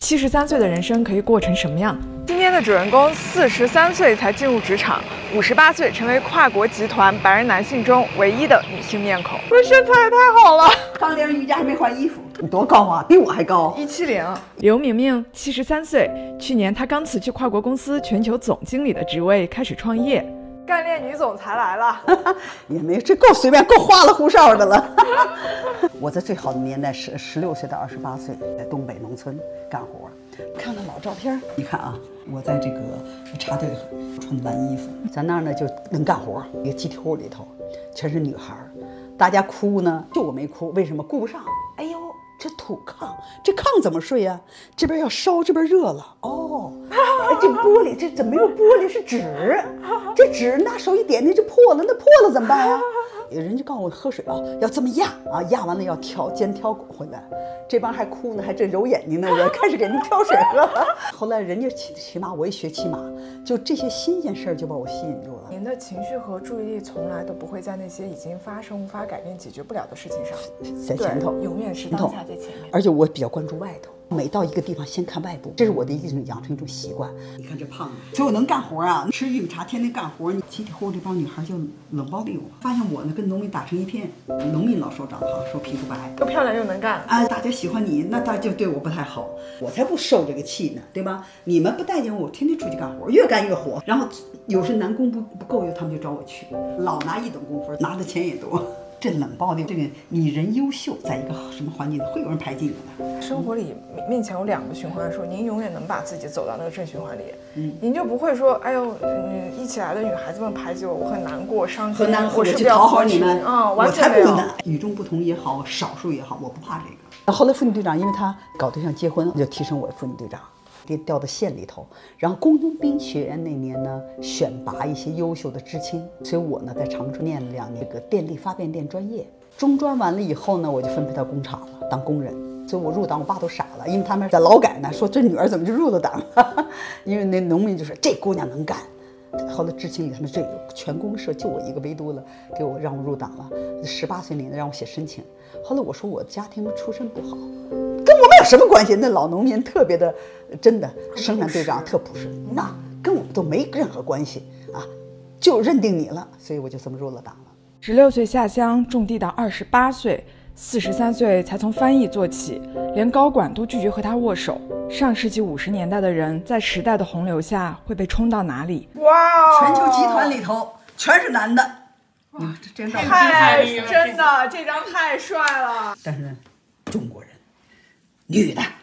73岁的人生可以过成什么样？今天的主人公43岁才进入职场，58岁成为跨国集团白人男性中唯一的女性面孔。这身材也太好了！ 刚练瑜伽还没换衣服，你多高啊？比我还高 ，170。刘明明73岁，去年她刚辞去跨国公司全球总经理的职位，开始创业。干练女总裁来了， 也没这够随便，够花里胡哨的了。我在最好的年代是16岁到28岁，在东北农村干活。看看老照片，你看啊，我在这个插队穿的蓝衣服，咱那儿呢就能干活。一个集体屋里头全是女孩，大家哭呢，就我没哭，为什么？顾不上。哎呦，这土炕，这炕怎么睡呀？这边要烧，这边热了。哦，这玻璃，这怎么没有玻璃？是纸，这纸拿手一点点就破了，那破了怎么办呀？人家告诉我喝水啊，要这么压啊，压完了要煎挑回来。这帮还哭呢，还这揉眼睛呢，我开始给人挑水喝。后来人家骑马，我也学骑马，就这些新鲜事儿就把我吸引住了。 您的情绪和注意力从来都不会在那些已经发生、无法改变、解决不了的事情上， 在前头， 永远是当下在前面。 而且我比较关注外头。每到一个地方先看外部，这是我的养成一种习惯。你看这胖子，所以我能干活啊，吃玉米茶，天天干活。集体户这帮女孩就冷暴力我，发现我呢跟农民打成一片。农民老说长胖，说皮肤白， 又漂亮又能干啊，大家喜欢你，那大家就对我不太好，我才不受这个气呢，对吧？你们不待见我，天天出去干活，越干越火。然后有时男工不够，他们就找我去，老拿一等工分，拿的钱也多。这冷暴力，这个你人优秀，在一个什么环境里会有人排挤你的。 生活里面前有2个循环，说您永远能把自己走到那个正循环里，您就不会说，哎呦，一起来的女孩子们排挤我，我很难过、伤心， 我去讨好你们啊， 我才不难。与众不同也好，少数也好，我不怕这个。后来妇女队长，因为他搞对象结婚，就提升我妇女队长。调到县里头，然后工农兵学院那年呢，选拔一些优秀的知青，所以我呢在长春念了2年这个电力发变电专业。中专完了以后呢，我就分配到工厂了当工人。所以我入党，我爸都傻了，因为他们在劳改呢，说这女儿怎么就入了党了？因为那农民就说这姑娘能干。后来知青里他们这有全公社就我一个唯独了，让我入党了。18岁那年让我写申请，后来我说我家庭出身不好。跟我们有什么关系？那老农民特别的，真的生产队长特朴实，那跟我们都没任何关系啊，就认定你了，所以我就这么入了党了。 16岁下乡种地到28岁，43岁才从翻译做起，连高管都拒绝和他握手。上世纪50年代的人，在时代的洪流下会被冲到哪里？哇！ 全球集团里头全是男的，哇，这张太真的，这张太帅了。 但是呢，中国人。女的